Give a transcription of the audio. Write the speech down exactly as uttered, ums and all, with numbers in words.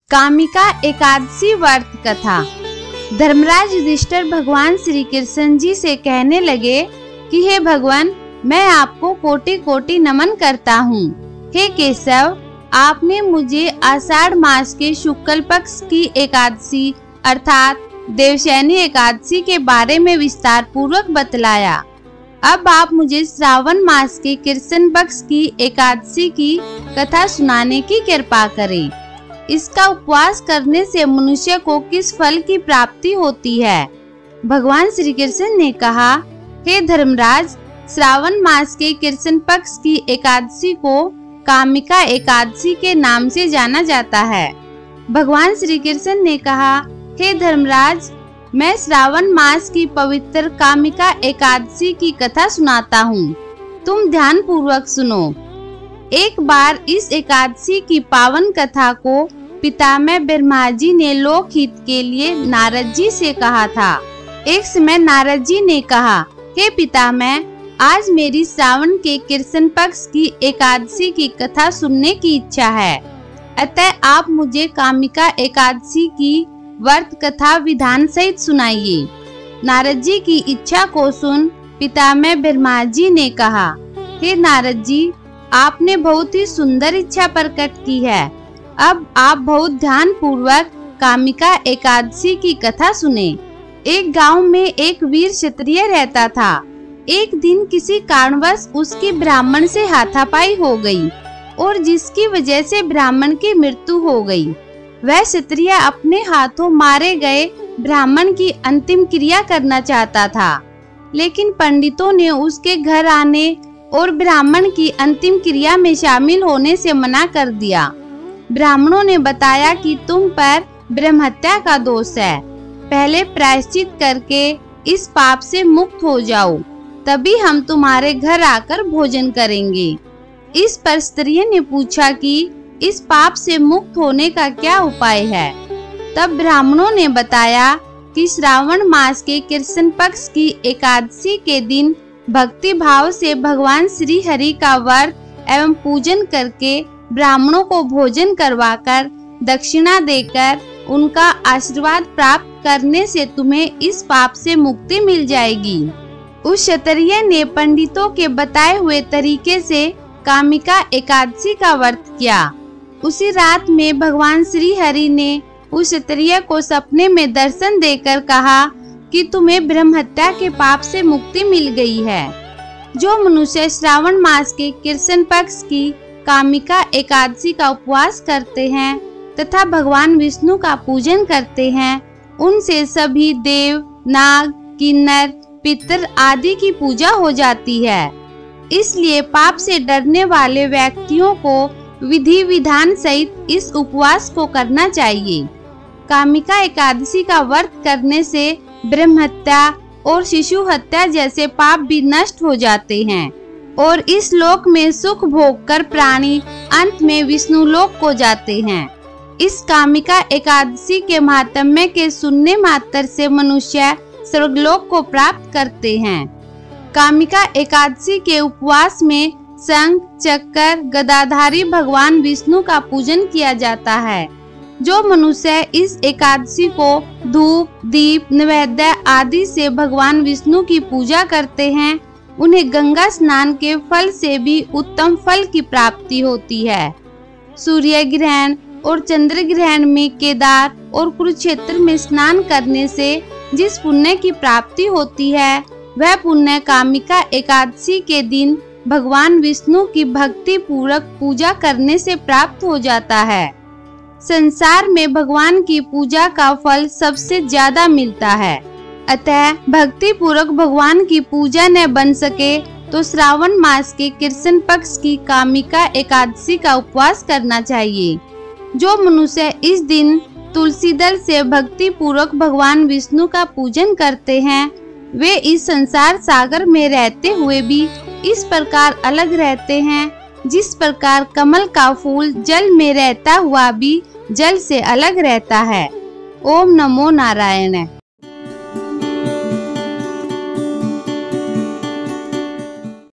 कामिका एकादशी व्रत कथा। धर्मराज युधिष्ठिर भगवान श्री कृष्ण जी से कहने लगे कि हे भगवान, मैं आपको कोटि कोटि नमन करता हूँ। हे केशव, आपने मुझे आषाढ़ मास के शुक्ल पक्ष की एकादशी अर्थात देवशयनी एकादशी के बारे में विस्तार पूर्वक बतलाया। अब आप मुझे श्रावण मास के कृष्ण पक्ष की एकादशी की कथा सुनाने की कृपा करें। इसका उपवास करने से मनुष्य को किस फल की प्राप्ति होती है? भगवान श्री कृष्ण ने कहा, हे धर्मराज, श्रावण मास के कृष्ण पक्ष की एकादशी को कामिका एकादशी के नाम से जाना जाता है। भगवान श्री कृष्ण ने कहा, हे धर्मराज, मैं श्रावण मास की पवित्र कामिका एकादशी की कथा सुनाता हूँ। तुम ध्यान पूर्वक सुनो। एक बार इस एकादशी की पावन कथा को पितामह ब्रह्मा जी ने लोक हित के लिए नारद जी से कहा था। एक समय नारद जी ने कहा, हे पितामह, आज मेरी श्रावण के कृष्ण पक्ष की एकादशी की कथा सुनने की इच्छा है, अतः आप मुझे कामिका एकादशी की व्रत कथा विधान सहित सुनाइए। नारद जी की इच्छा को सुन पितामह ब्रह्मा जी ने कहा, हे नारद जी, आपने बहुत ही सुंदर इच्छा प्रकट की है। अब आप बहुत ध्यान पूर्वक कामिका एकादशी की कथा सुने। एक गांव में एक वीर क्षत्रिय रहता था। एक दिन किसी कारणवश उसकी ब्राह्मण से हाथापाई हो गई और जिसकी वजह से ब्राह्मण की मृत्यु हो गई। वह क्षत्रिय अपने हाथों मारे गए ब्राह्मण की अंतिम क्रिया करना चाहता था, लेकिन पंडितों ने उसके घर आने और ब्राह्मण की अंतिम क्रिया में शामिल होने से मना कर दिया। ब्राह्मणों ने बताया कि तुम पर ब्रह्महत्या का दोष है, पहले प्रायश्चित करके इस पाप से मुक्त हो जाओ, तभी हम तुम्हारे घर आकर भोजन करेंगे। इस पर स्त्रियों ने पूछा कि इस पाप से मुक्त होने का क्या उपाय है? तब ब्राह्मणों ने बताया कि श्रावण मास के कृष्ण पक्ष की एकादशी के दिन भक्ति भाव से भगवान श्री हरि का व्रत एवं पूजन करके ब्राह्मणों को भोजन करवाकर दक्षिणा देकर उनका आशीर्वाद प्राप्त करने से तुम्हें इस पाप से मुक्ति मिल जाएगी। उस क्षत्रिय ने पंडितों के बताए हुए तरीके से कामिका एकादशी का व्रत किया। उसी रात में भगवान श्री हरि ने उस क्षत्रिय को सपने में दर्शन देकर कहा कि तुम्हें ब्रह्महत्या के पाप से मुक्ति मिल गई है। जो मनुष्य श्रावण मास के कृष्ण पक्ष की कामिका एकादशी का उपवास करते हैं तथा भगवान विष्णु का पूजन करते हैं, उनसे सभी देव, नाग, किन्नर, पितर आदि की पूजा हो जाती है। इसलिए पाप से डरने वाले व्यक्तियों को विधि विधान सहित इस उपवास को करना चाहिए। कामिका एकादशी का व्रत करने से ब्रह्महत्या और शिशु हत्या जैसे पाप भी नष्ट हो जाते हैं और इस लोक में सुख भोग कर प्राणी अंत में विष्णु लोक को जाते हैं। इस कामिका एकादशी के महात्म्य के सुनने मात्र से मनुष्य स्वर्गलोक को प्राप्त करते हैं। कामिका एकादशी के उपवास में शंख, चक्र, गदाधारी भगवान विष्णु का पूजन किया जाता है। जो मनुष्य इस एकादशी को धूप, दीप, नैवेद्य आदि से भगवान विष्णु की पूजा करते हैं, उन्हें गंगा स्नान के फल से भी उत्तम फल की प्राप्ति होती है। सूर्य ग्रहण और चंद्र ग्रहण में केदार और कुरुक्षेत्र में स्नान करने से जिस पुण्य की प्राप्ति होती है, वह पुण्य कामिका एकादशी के दिन भगवान विष्णु की भक्ति पूर्वक पूजा करने से प्राप्त हो जाता है। संसार में भगवान की पूजा का फल सबसे ज्यादा मिलता है, अतः भक्ति पूर्वक भगवान की पूजा न बन सके तो श्रावण मास के कृष्ण पक्ष की कामिका एकादशी का उपवास करना चाहिए। जो मनुष्य इस दिन तुलसी दल से भक्ति पूर्वक भगवान विष्णु का पूजन करते हैं, वे इस संसार सागर में रहते हुए भी इस प्रकार अलग रहते हैं जिस प्रकार कमल का फूल जल में रहता हुआ भी जल से अलग रहता है। ओम नमो नारायण।